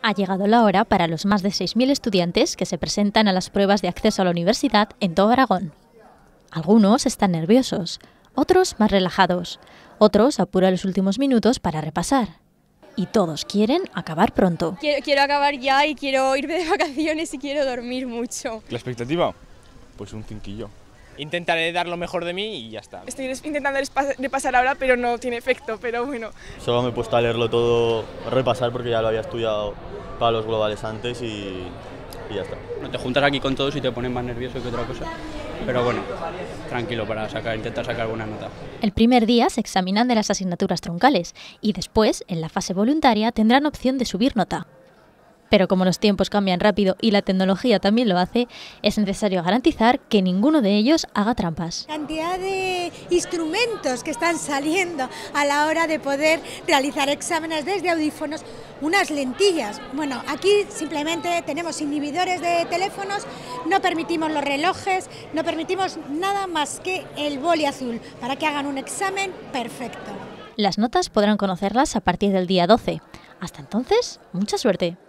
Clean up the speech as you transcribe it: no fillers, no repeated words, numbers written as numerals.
Ha llegado la hora para los más de 6.000 estudiantes que se presentan a las pruebas de acceso a la universidad en todo Aragón. Algunos están nerviosos, otros más relajados, otros apuran los últimos minutos para repasar. Y todos quieren acabar pronto. Quiero acabar ya y quiero irme de vacaciones y quiero dormir mucho. ¿La expectativa? Pues un cinquillo. Intentaré dar lo mejor de mí y ya está. Estoy intentando repasar ahora, pero no tiene efecto, pero bueno. Solo me he puesto a leerlo todo, repasar porque ya lo había estudiado para los globales antes y ya está. No te juntas aquí con todos y te pones más nervioso que otra cosa, pero bueno, tranquilo para intentar sacar buena nota. El primer día se examinan de las asignaturas troncales y después, en la fase voluntaria, tendrán opción de subir nota. Pero como los tiempos cambian rápido y la tecnología también lo hace, es necesario garantizar que ninguno de ellos haga trampas. Cantidad de instrumentos que están saliendo a la hora de poder realizar exámenes, desde audífonos, unas lentillas. Bueno, aquí simplemente tenemos inhibidores de teléfonos, no permitimos los relojes, no permitimos nada más que el boli azul para que hagan un examen perfecto. Las notas podrán conocerlas a partir del día 12. Hasta entonces, mucha suerte.